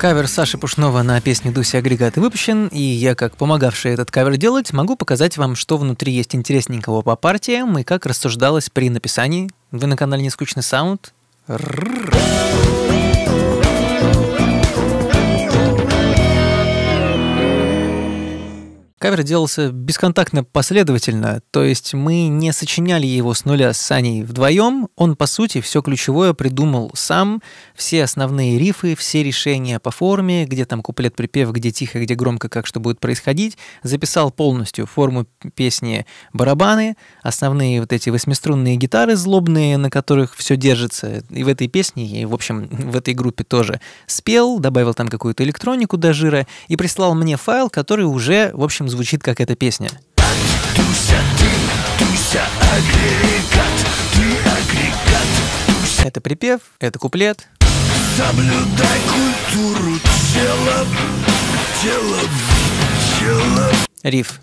Кавер Саши Пушнова на песню «Дуся Агрегаты» выпущен, и я, как помогавший этот кавер делать, могу показать вам, что внутри есть интересненького по партиям и как рассуждалось при написании. Вы на канале «Нескучный саунд». Кавер делался бесконтактно последовательно, то есть мы не сочиняли его с нуля с Саней вдвоем, он, по сути, все ключевое придумал сам, все основные рифы, все решения по форме, где там куплет-припев, где тихо, где громко, как что будет происходить, записал полностью форму песни, барабаны, основные вот эти восьмиструнные гитары злобные, на которых все держится, и в этой песне, и, в общем, в этой группе тоже спел, добавил там какую-то электронику до жира и прислал мне файл, который уже, в общем, звучит как эта песня. Дуся, ты, Дуся, агрегат, ты агрегат, Дуся. Это припев, это куплет. Соблюдай культуру тела, тела. Риф.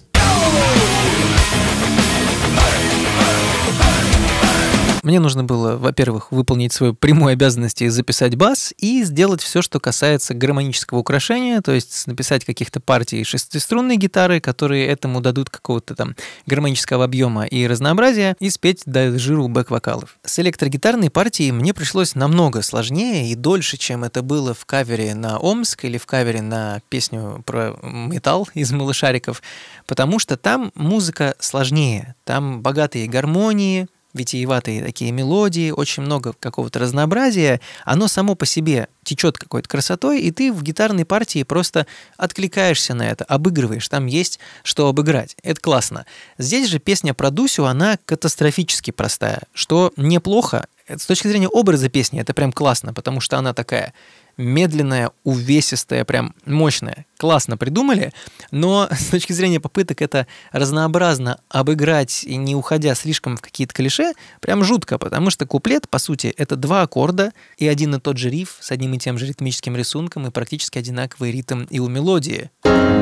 Мне нужно было, во-первых, выполнить свою прямую обязанность и записать бас, и сделать все, что касается гармонического украшения, то есть написать каких-то партий шестиструнной гитары, которые этому дадут какого-то там гармонического объема и разнообразия, и спеть до жиру бэк-вокалов. С электрогитарной партией мне пришлось намного сложнее и дольше, чем это было в кавере на Омск или в кавере на песню про металл из «Малышариков», потому что там музыка сложнее, там богатые гармонии, витиеватые такие мелодии, очень много какого-то разнообразия, оно само по себе течет какой-то красотой, и ты в гитарной партии просто откликаешься на это, обыгрываешь, там есть что обыграть. Это классно. Здесь же песня про Дусю, она катастрофически простая, что неплохо. С точки зрения образа песни это прям классно, потому что она такая медленная, увесистая, прям мощная. Классно придумали, но с точки зрения попыток это разнообразно обыграть и не уходя слишком в какие-то клише, прям жутко, потому что куплет, по сути, это два аккорда и один и тот же риф с одним и тем же ритмическим рисунком и практически одинаковый ритм и у мелодии.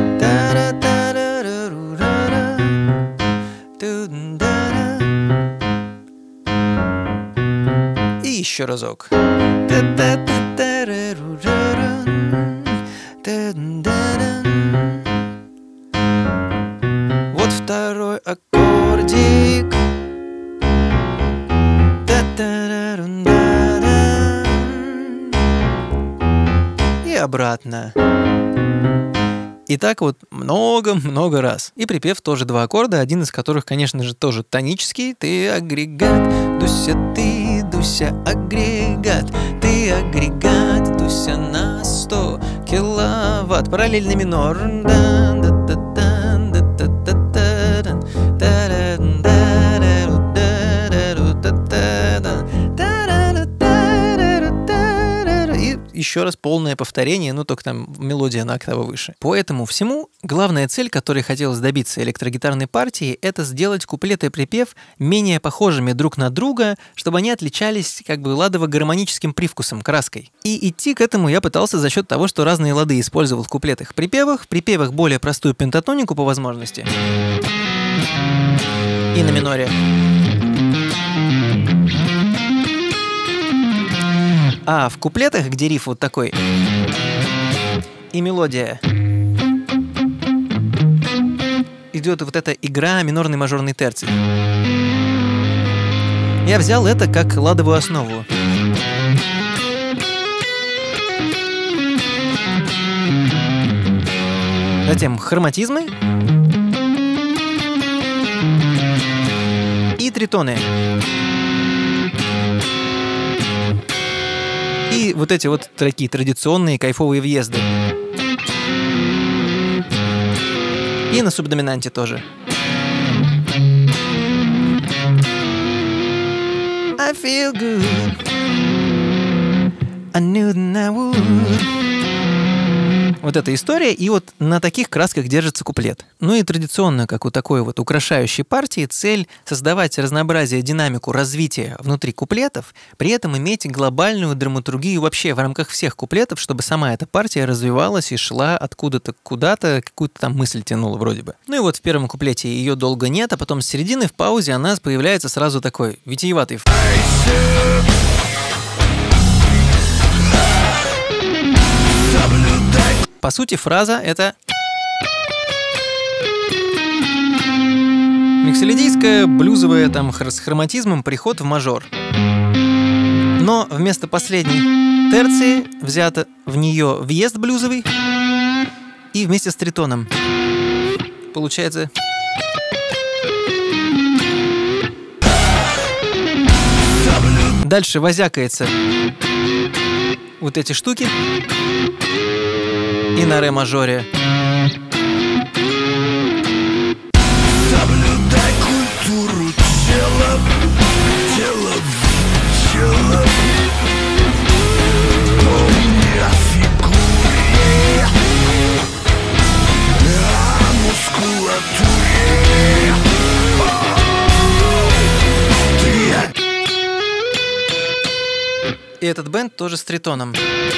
И еще разок. Вот второй аккордик. И обратно. И так вот много-много раз. И припев тоже два аккорда, один из которых, конечно же, тоже тонический. Ты агрегат, Дуся, ты, Дуся, агрегат. Ты агрегат, Дуся, на 100 киловатт. Параллельный минор. Еще раз полное повторение, ну только там мелодия на октаву выше. По этому всему главная цель, которой хотелось добиться электрогитарной партии, это сделать куплет и припев менее похожими друг на друга, чтобы они отличались как бы ладово-гармоническим привкусом, краской. И идти к этому я пытался за счет того, что разные лады использовал в куплетах, в припевах более простую пентатонику по возможности и на миноре. А в куплетах, где риф вот такой, и мелодия, идет вот эта игра минорный мажорный терций. Я взял это как ладовую основу. Затем хроматизмы и тритоны. И вот эти вот такие традиционные кайфовые въезды. И на субдоминанте тоже. I feel good. I knew that I would. Вот эта история, и вот на таких красках держится куплет. Ну и традиционно, как у такой вот украшающей партии, цель создавать разнообразие, динамику развития внутри куплетов, при этом иметь глобальную драматургию вообще в рамках всех куплетов, чтобы сама эта партия развивалась и шла откуда-то куда-то, какую-то там мысль тянула вроде бы. Ну и вот в первом куплете ее долго нет, а потом с середины в паузе она появляется сразу такой витиеватый. Соблюдай По сути, фраза — это миксолидийская, блюзовая, там, с хроматизмом, приход в мажор. Но вместо последней терции взято в нее въезд блюзовый и вместе с тритоном. Получается... Дальше возякается вот эти штуки и на ре мажоре. Соблюдай культуру тела, тело в тело. Помни о фигуре, о мускулатуре. И этот бенд тоже с тритоном.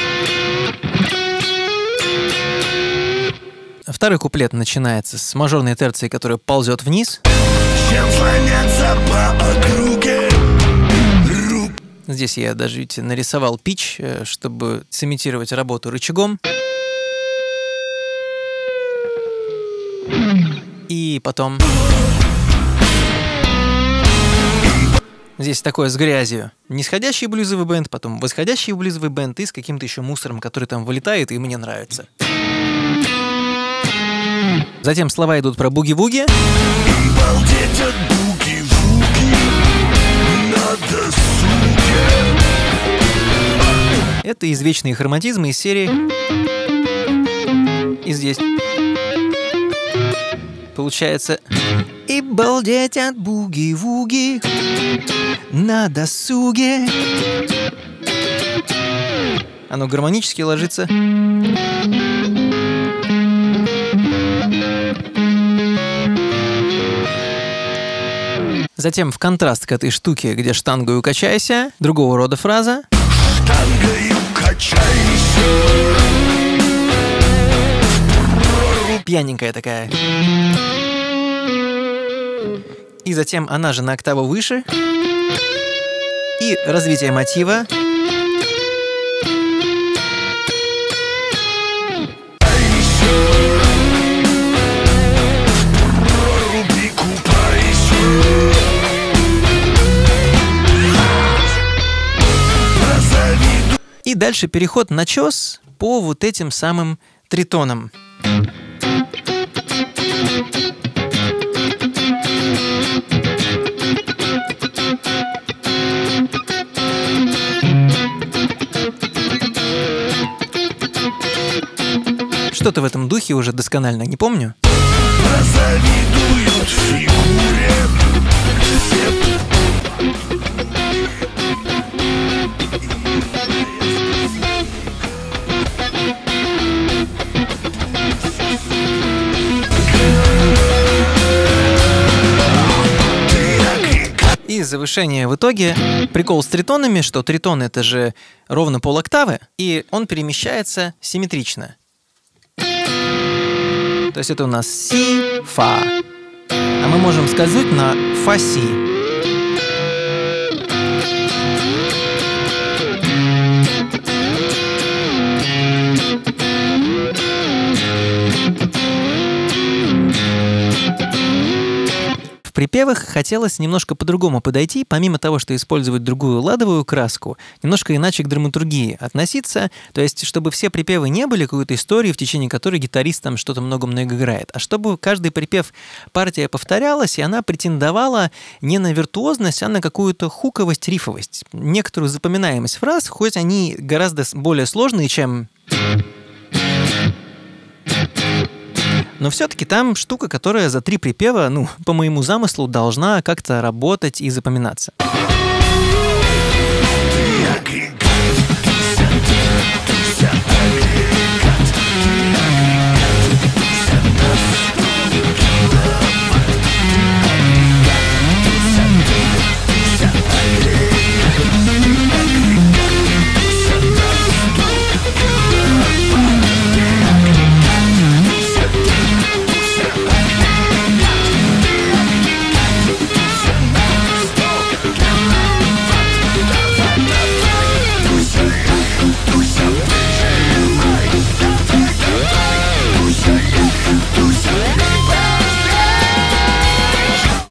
Второй куплет начинается с мажорной терции, которая ползет вниз. Чем слоняться по округе. Здесь я даже, видите, нарисовал пич, чтобы сымитировать работу рычагом. И потом... Здесь такое с грязью. Нисходящий блюзовый бенд, потом восходящий блюзовый бенд и с каким-то еще мусором, который там вылетает, и мне нравится. Затем слова идут про буги-вуги. Балдеть от буги-вуги на досуге. Это извечные хроматизмы из серии. И здесь получается... И балдеть от буги-вуги на досуге. Оно гармонически ложится. Затем в контраст к этой штуке, где штангою качайся, другого рода фраза. Штангою качайся. Пьяненькая такая. И затем она же на октаву выше. И развитие мотива. И дальше переход на чёс по вот этим самым тритонам. Что-то в этом духе уже досконально не помню. Позавидуют фигуре все. И завышение в итоге. Прикол с тритонами, что тритон — это же ровно полоктавы, и он перемещается симметрично. То есть это у нас си, фа. А мы можем скользнуть на фа-си. В припевах хотелось немножко по-другому подойти, помимо того, что использовать другую ладовую краску, немножко иначе к драматургии относиться, то есть чтобы все припевы не были какой-то историей, в течение которой гитарист там что-то много-много играет, а чтобы каждый припев партия повторялась, и она претендовала не на виртуозность, а на какую-то хуковость, рифовость, некоторую запоминаемость фраз, хоть они гораздо более сложные, чем... Но все-таки там штука, которая за 3 припева, ну, по моему замыслу, должна как-то работать и запоминаться.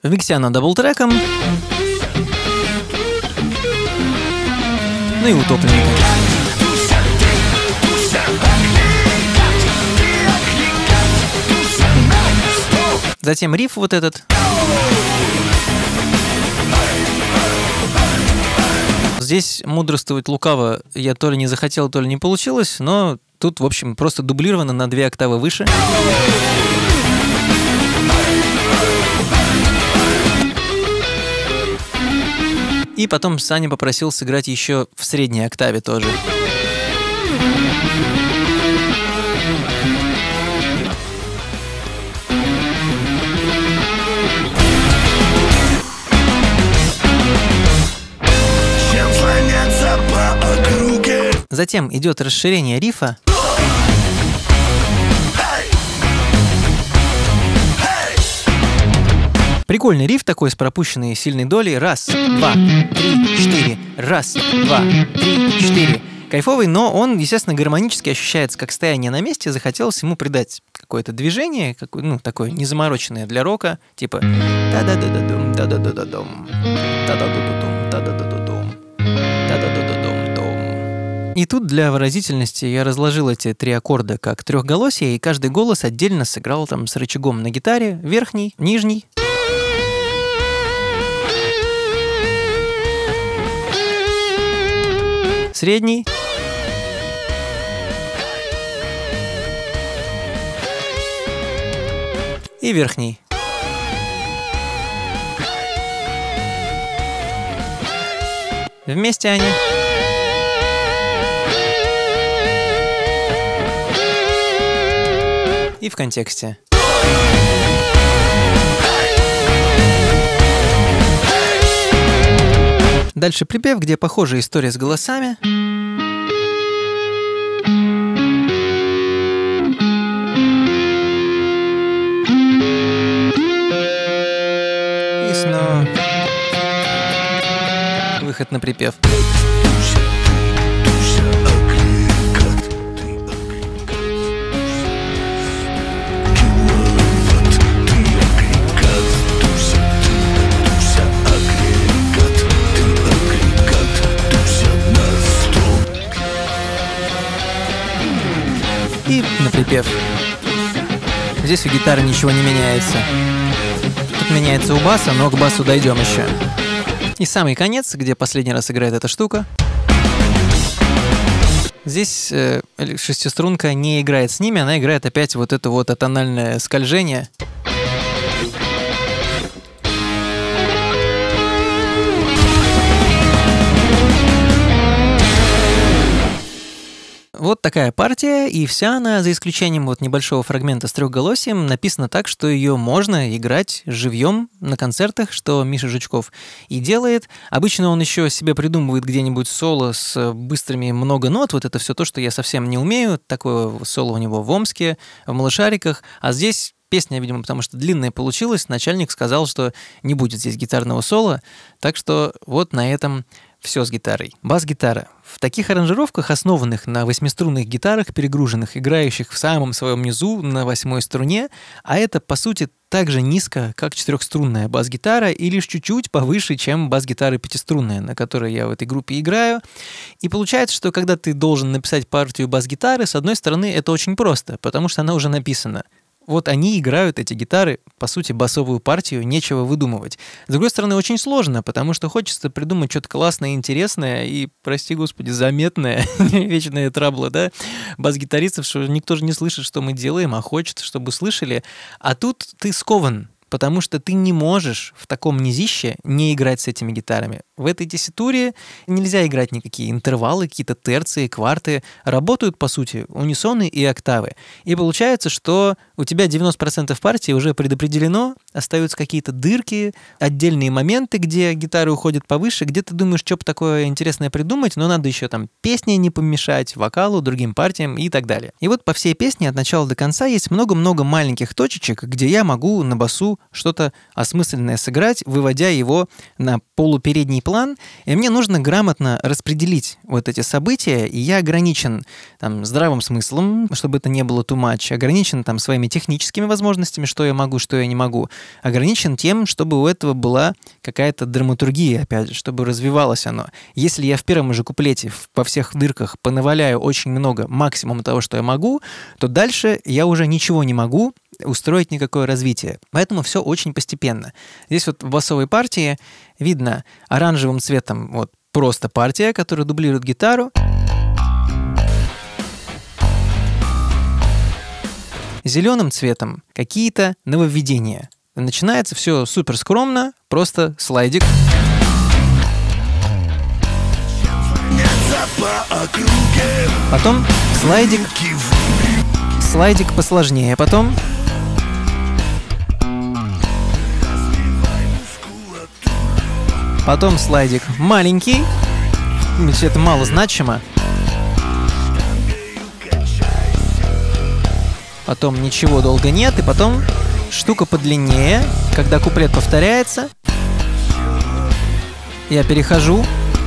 В миксе она даблтреком. Ну и утопленника. Затем риф вот этот. Здесь мудрствовать лукаво я то ли не захотел, то ли не получилось, но тут, в общем, просто дублировано на 2 октавы выше. И потом Саня попросил сыграть еще в средней октаве тоже. Затем идет расширение рифа. Прикольный риф такой с пропущенной сильной долей. 1, 2, 3, 4. 1, 2, 3, 4. Кайфовый, но он, естественно, гармонически ощущается как стояние на месте. Захотелось ему придать какое-то движение, такое незамороченное для рока, типа та-да-да-да-дум, та-да-да-да-дум, та-да-да-да-дум, та-да-да-да-дум, та-да-да-да-дум-дум. И тут для выразительности я разложил эти 3 аккорда как трехголосие, и каждый голос отдельно сыграл там с рычагом на гитаре, верхний, нижний. Средний. И верхний. Вместе они. И в контексте. Дальше припев, где похожая история с голосами. И снова выход на припев. И на припев. Здесь у гитары ничего не меняется. Тут меняется у баса, но к басу дойдем еще. И самый конец, где последний раз играет эта штука. Здесь шестиструнка не играет с ними, она играет опять вот это вот атональное скольжение. Вот такая партия, и вся она, за исключением вот небольшого фрагмента с трехголосием, написана так, что ее можно играть живьем на концертах, что Миша Жучков и делает. Обычно он еще себе придумывает где-нибудь соло с быстрыми много нот, вот это все то, что я совсем не умею. Такое соло у него в Омске, в Малышариках, а здесь песня, видимо, потому что длинная получилась, начальник сказал, что не будет здесь гитарного соло, так что вот на этом все с гитарой. Бас-гитара. В таких аранжировках, основанных на 8-струнных гитарах, перегруженных, играющих в самом своем низу на 8-й струне, а это, по сути, так же низко, как 4-струнная бас-гитара, и лишь чуть-чуть повыше, чем бас-гитара 5-струнная, на которой я в этой группе играю. И получается, что когда ты должен написать партию бас-гитары, с одной стороны, это очень просто, потому что она уже написана. Вот они играют, эти гитары, по сути, басовую партию, нечего выдумывать. С другой стороны, очень сложно, потому что хочется придумать что-то классное, интересное и, прости господи, заметное, вечные траблы, да, бас-гитаристов, что никто же не слышит, что мы делаем, а хочет, чтобы слышали. А тут ты скован, потому что ты не можешь в таком низище не играть с этими гитарами. В этой тесситуре нельзя играть никакие интервалы, какие-то терции, кварты. Работают, по сути, унисоны и октавы. И получается, что у тебя 90% партии уже предопределено, остаются какие-то дырки, отдельные моменты, где гитары уходят повыше, где ты думаешь, что бы такое интересное придумать, но надо еще там песне не помешать, вокалу, другим партиям и так далее. И вот по всей песне от начала до конца есть много-много маленьких точечек, где я могу на басу хочу что-то осмысленное сыграть, выводя его на полупередний план, и мне нужно грамотно распределить вот эти события, и я ограничен там здравым смыслом, чтобы это не было too much, ограничен там своими техническими возможностями, что я могу, что я не могу, ограничен тем, чтобы у этого была какая-то драматургия, опять же, чтобы развивалось оно. Если я в первом же куплете во всех дырках понаваляю очень много, максимум того, что я могу, то дальше я уже ничего не могу устроить никакое развитие. Поэтому все очень постепенно. Здесь вот в басовой партии видно оранжевым цветом вот просто партия, которая дублирует гитару. Зеленым цветом какие-то нововведения. Начинается все супер скромно, просто слайдик. Потом слайдик посложнее, потом слайдик маленький, это мало значимо, потом ничего долго нет, и потом штука подлиннее, когда куплет повторяется, я перехожу.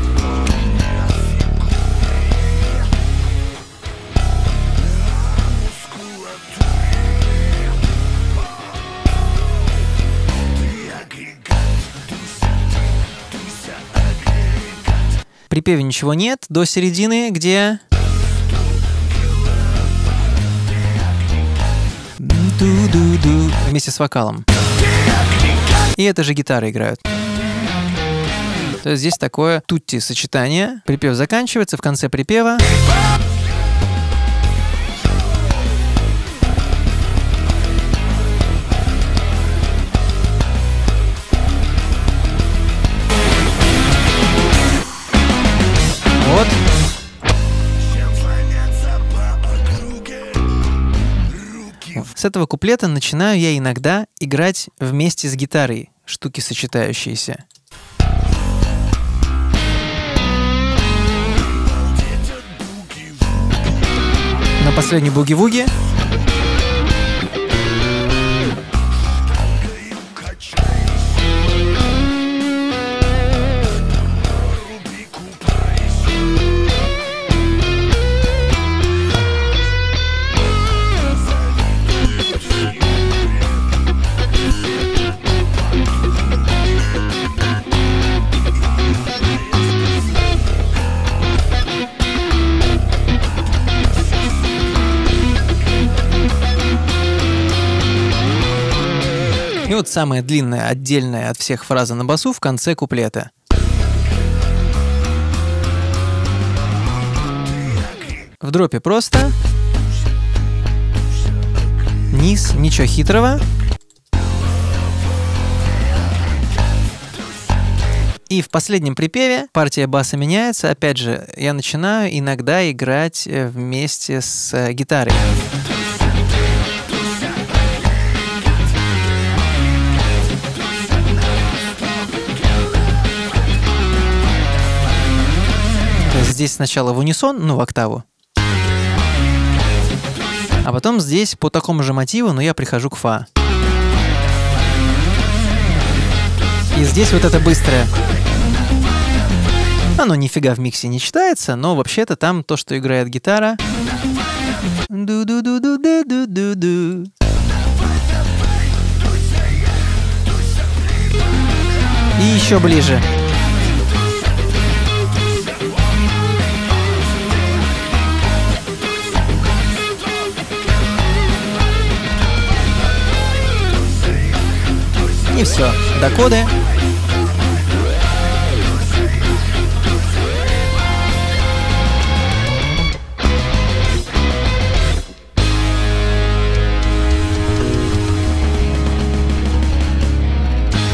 В припеве ничего нет, до середины, где... ду-ду-ду, вместе с вокалом. И это же гитары играют. То есть здесь такое тутти-сочетание. Припев заканчивается, в конце припева... Вот. С этого куплета начинаю я иногда играть вместе с гитарой, штуки сочетающиеся. На последней буги-вуги. И вот самая длинная, отдельная от всех фраза на басу в конце куплета. В дропе просто. Низ, ничего хитрого. И в последнем припеве партия баса меняется. Опять же, я начинаю иногда играть вместе с гитарой. Здесь сначала в унисон, ну в октаву. А потом здесь по такому же мотиву, но я прихожу к фа. И здесь вот это быстрое. Оно нифига в миксе не читается, но вообще-то там то, что играет гитара. Ду-ду-ду-ду-ду-ду-ду. И еще ближе. И все, до коды.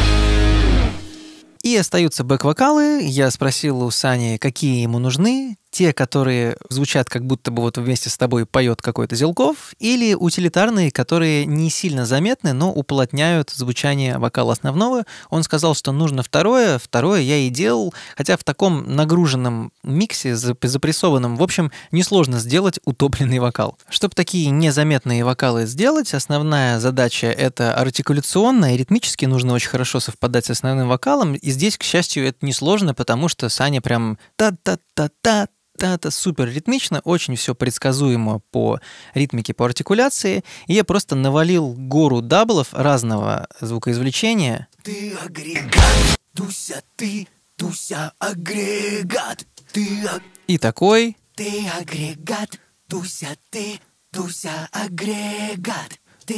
И остаются бэк-вокалы. Я спросил у Сани, какие ему нужны. те, которые звучат как будто бы вот вместе с тобой поет какой-то Зелков, или утилитарные, которые не сильно заметны, но уплотняют звучание вокала основного. Он сказал, что нужно второе я и делал, хотя в таком нагруженном миксе, запрессованном, в общем, несложно сделать утопленный вокал. Чтобы такие незаметные вокалы сделать, основная задача — это артикуляционная, и ритмически нужно очень хорошо совпадать с основным вокалом, и здесь, к счастью, это несложно, потому что Саня прям та-та-та-та, это супер ритмично, очень все предсказуемо по ритмике, по артикуляции. И я просто навалил гору даблов разного звукоизвлечения. Ты агрегат, Дуся, Дуся, агрегат, И такой. Ты агрегат, Дуся, Дуся, агрегат,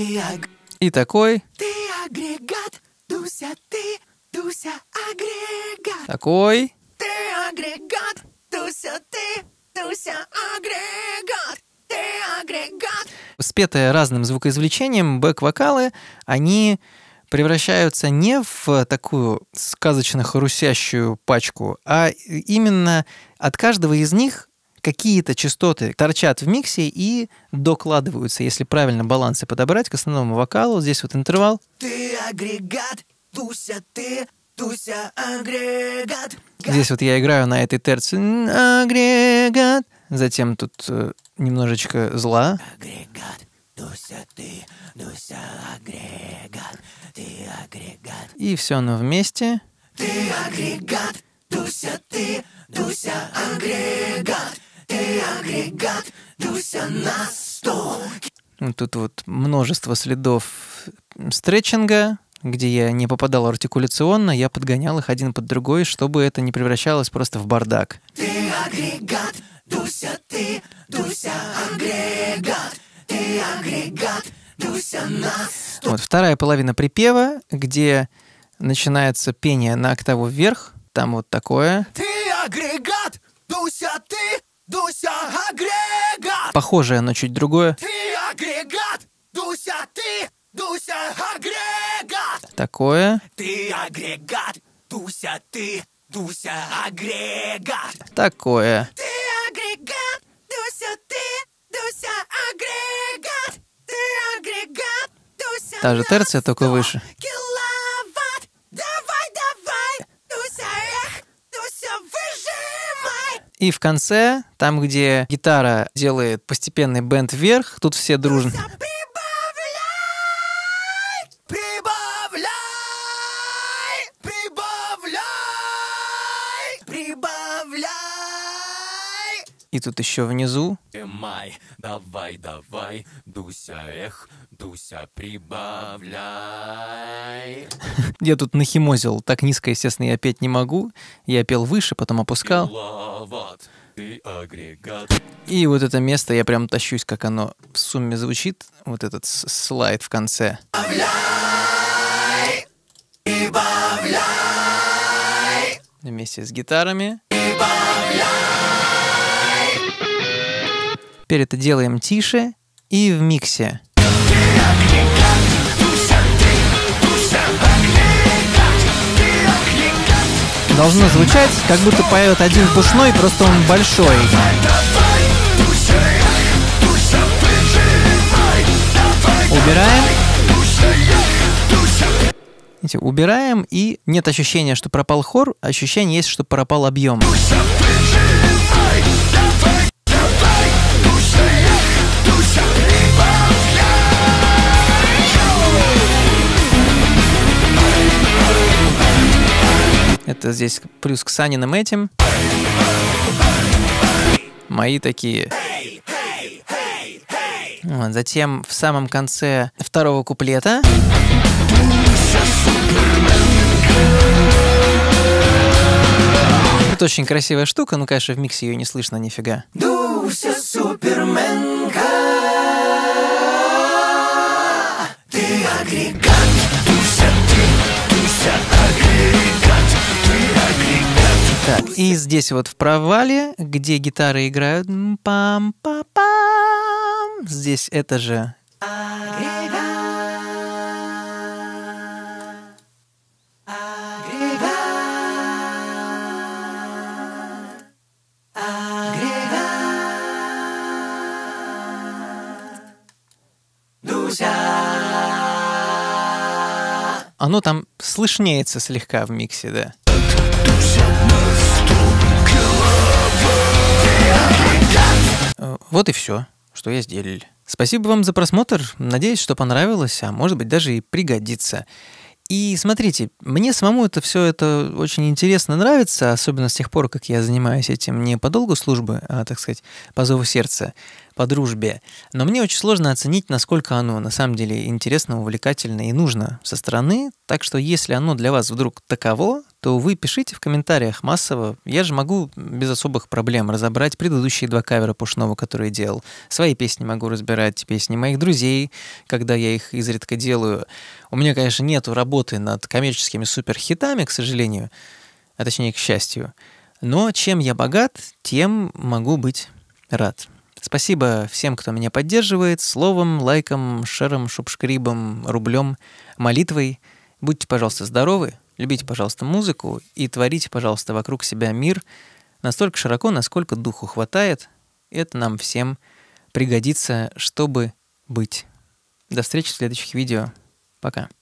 И такой. Ты агрегат, Дуся, Дуся, агрегат. Такой. Ты агрегат, Дуся, Дуся, агрегат, ты агрегат. Спетые разным звукоизвлечением, бэк-вокалы, они превращаются не в такую сказочно хрустящую пачку, а именно от каждого из них какие-то частоты торчат в миксе и докладываются, если правильно балансы подобрать к основному вокалу. Здесь вот интервал. Ты агрегат, Дуся, Дуся, агрегат. Здесь вот я играю на этой терции. Агрегат. Затем тут немножечко зла. Агрегат, Дуся, Дуся, агрегат, ты агрегат. И все оно вместе. Ты агрегат, Дуся, Дуся, агрегат, ты агрегат, Дуся на 100. Тут вот множество следов стретчинга, где я не попадал артикуляционно, я подгонял их один под другой, чтобы это не превращалось просто в бардак. Ты агрегат, Дуся, Дуся, агрегат, ты агрегат, Дуся на 100. Вот вторая половина припева, где начинается пение на октаву вверх, там вот такое. Ты агрегат, Дуся, Дуся, агрегат. Похожее, но чуть другое. Ты агрегат, Дуся, Дуся, агрегат. Такое. Ты агрегат, Дуся, Дуся, агрегат. Такое. Ты агрегат, Дуся, Дуся, агрегат. Ты агрегат, Дуся. Та же терция, только выше. Киловатт, давай, Дуся, Дуся, выжимай. И в конце, там, где гитара делает постепенный бенд вверх, тут все дружно. И тут еще внизу. Давай, Дуся, Дуся, прибавляй. Я тут нахимозил. Так низко, естественно, я петь не могу. Я пел выше, потом опускал. Киловатт, ты агрегат. И вот это место я прям тащусь, как оно в сумме звучит. Вот этот слайд в конце. Прибавляй. Вместе с гитарами. Теперь это делаем тише и в миксе. Должно звучать, как будто поет один пушной, просто он большой. Убираем. Видите, убираем, и нет ощущения, что пропал хор, ощущение есть, что пропал объем. Это здесь плюс к Саниным этим. Мои такие. Вот, затем в самом конце второго куплета. Это очень красивая штука, но, конечно, в миксе ее не слышно нифига. Дуся Суперменка, ты агрегат, Дуся, Дуся, агрегат, ты агрегат. Так, и здесь вот в провале, где гитары играют, пам-па-пам, здесь это же. оно там слышнеется слегка в миксе, да. Вот и все, что я сделал. Спасибо вам за просмотр. Надеюсь, что понравилось, а может быть даже и пригодится. И смотрите, мне самому все это очень интересно нравится, особенно с тех пор, как я занимаюсь этим не по долгу службы, а, так сказать, по зову сердца, по дружбе. Но мне очень сложно оценить, насколько оно на самом деле интересно, увлекательно и нужно со стороны. Так что если оно для вас вдруг таково, то вы пишите в комментариях массово. Я же могу без особых проблем разобрать предыдущие 2 кавера Пушного, которые я делал. Свои песни могу разбирать, песни моих друзей, когда я их изредка делаю. У меня, конечно, нету работы над коммерческими суперхитами, к сожалению, а точнее, к счастью. Но чем я богат, тем могу быть рад. Спасибо всем, кто меня поддерживает, словом, лайком, шером, шубшкрибом, рублем, молитвой. Будьте, пожалуйста, здоровы, любите, пожалуйста, музыку и творите, пожалуйста, вокруг себя мир настолько широко, насколько духу хватает. Это нам всем пригодится, чтобы быть. До встречи в следующих видео. Пока.